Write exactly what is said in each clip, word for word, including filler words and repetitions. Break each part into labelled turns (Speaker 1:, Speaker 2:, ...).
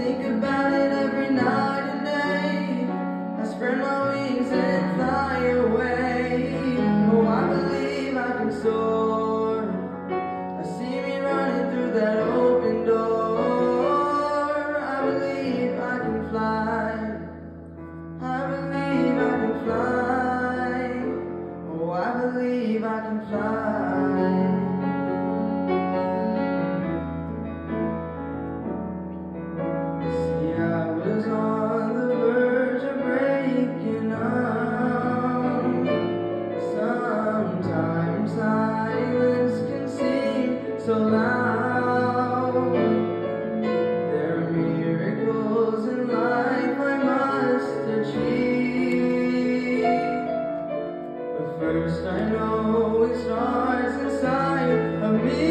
Speaker 1: think about it every night and day. I spread my wings and fly away. Oh, I believe I can soar. I see me running through that open door. I believe I can fly. I believe I can fly. Oh, I believe I can fly. See, I was on the verge of breaking up. Sometimes silence can seem so loud. There are miracles in life I must achieve. But first I know it starts inside of me.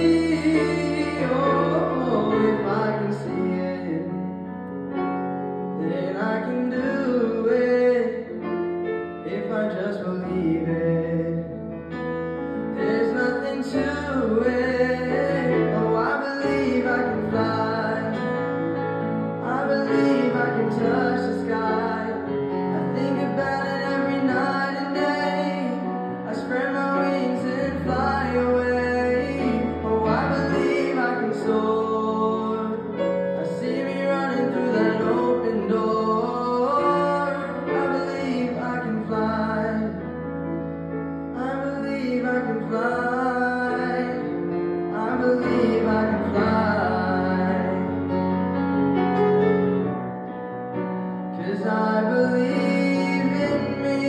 Speaker 1: Oh, if I can see it, then I can do it. If I just believe it, there's nothing to it. Oh, I believe I can fly. I believe I can touch the sky. I think about it every night and day. I spread my wings and fly away. Oh, I believe I can soar. I see me running through that open door. I believe I can fly. I believe I can fly. I believe I can fly. 'Cause I believe in me.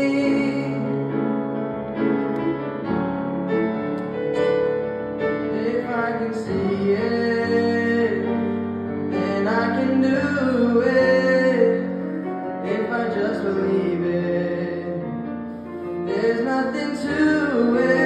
Speaker 1: If I can see it, then I can do it. If I just believe it, there's nothing to it.